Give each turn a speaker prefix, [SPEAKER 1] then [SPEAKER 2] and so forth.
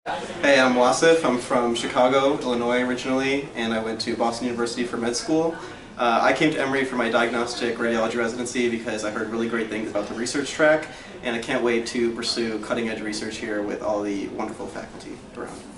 [SPEAKER 1] Hey, I'm Wasif. I'm from Chicago, Illinois originally, and I went to Boston University for med school. I came to Emory for my diagnostic radiology residency because I heard really great things about the research track, and I can't wait to pursue cutting-edge research here with all the wonderful faculty around.